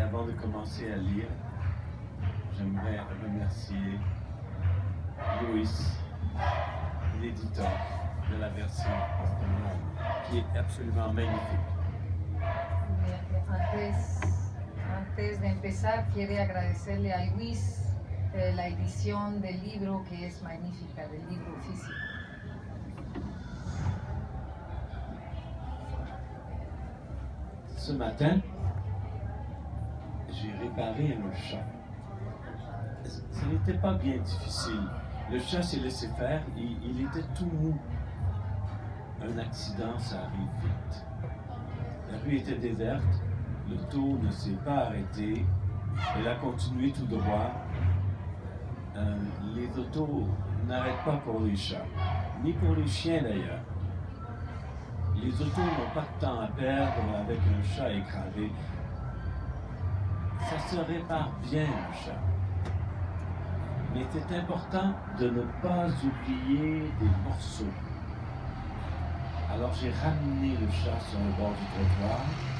avant de commencer à lire, j'aimerais remercier Louis, l'éditeur de la version espagnole, qui est absolument magnifique. Antes de empezar, quiere agradecerle a Luis la edición del libro, que es magnífica, del libro físico. Ce matin, j'ai réparé un chat. Ce n'était pas bien difficile. Le chat s'est laissé faire, il était tout mou. Un accident, ça arrive vite. La rue était déserte, l'auto ne s'est pas arrêtée, elle a continué tout droit. Les autos n'arrêtent pas pour les chats, ni pour les chiens d'ailleurs. Les autos n'ont pas de temps à perdre avec un chat écrasé. Ça se répare bien un chat. Mais c'est important de ne pas oublier des morceaux. Alors j'ai ramené le chat sur le bord du trottoir.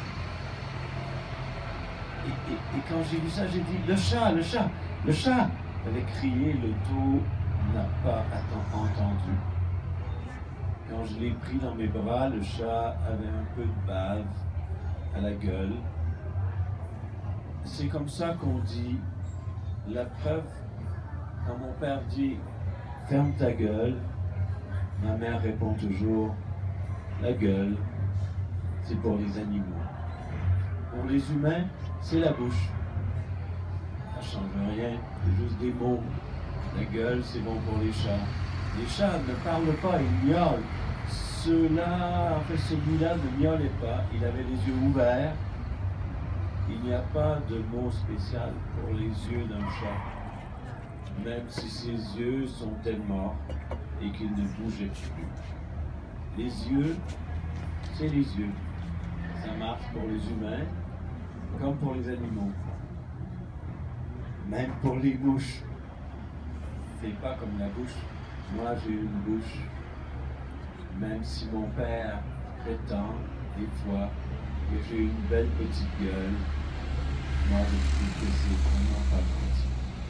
Et quand j'ai vu ça, j'ai dit « Le chat, le chat, le chat !» J'avais crié, l'auto n'a pas entendu. Quand je l'ai pris dans mes bras, le chat avait un peu de bave à la gueule. C'est comme ça qu'on dit la preuve. Quand mon père dit « Ferme ta gueule », ma mère répond toujours « La gueule, c'est pour les animaux. Pour les humains, c'est la bouche. Ça ne change rien, c'est juste des mots. La gueule, c'est bon pour les chats. Les chats ne parlent pas, ils miaulent. Celui-là ne miaulait pas, il avait les yeux ouverts. Il n'y a pas de mot spécial pour les yeux d'un chat, même si ses yeux sont-ils morts et qu'il ne bougeait plus. Les yeux, c'est les yeux. Ça marche pour les humains comme pour les animaux. Même pour les bouches. C'est pas comme la bouche. Moi, j'ai une bouche. Même si mon père prétend, des fois, que j'ai une belle petite gueule, moi, je trouve que c'est vraiment pas petit.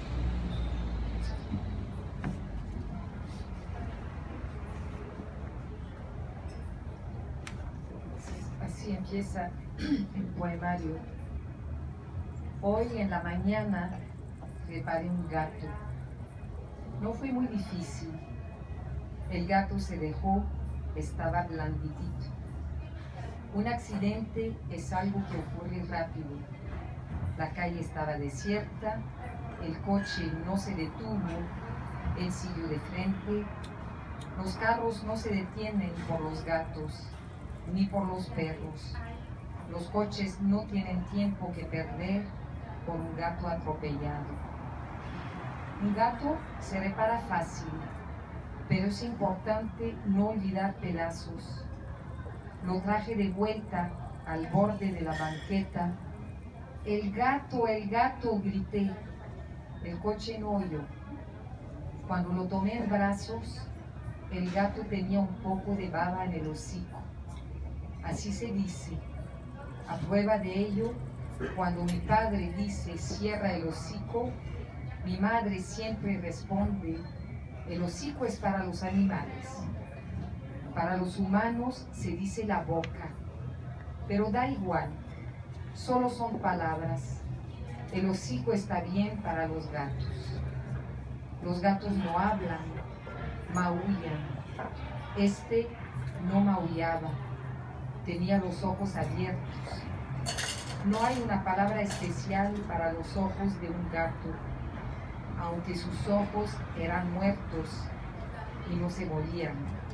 Así empieza el poemario. Hoy en la mañana reparé un gato. No fue muy difícil. El gato se dejó, estaba blanditito. Un accidente es algo que ocurre rápido. La calle estaba desierta, el coche no se detuvo, él siguió de frente. Los carros no se detienen por los gatos, ni por los perros. Los coches no tienen tiempo que perder por un gato atropellado. Un gato se repara fácil, pero es importante no olvidar pedazos. Lo traje de vuelta al borde de la banqueta. El gato, grité. El coche no oyó. Cuando lo tomé en brazos, el gato tenía un poco de baba en el hocico. Así se dice. A prueba de ello, cuando mi padre dice cierra el hocico, mi madre siempre responde, el hocico es para los animales. Para los humanos se dice la boca, pero da igual, solo son palabras. El hocico está bien para los gatos. Los gatos no hablan, maullan. Este no maullaba, tenía los ojos abiertos. No hay una palabra especial para los ojos de un gato, aunque sus ojos eran muertos y no se movían.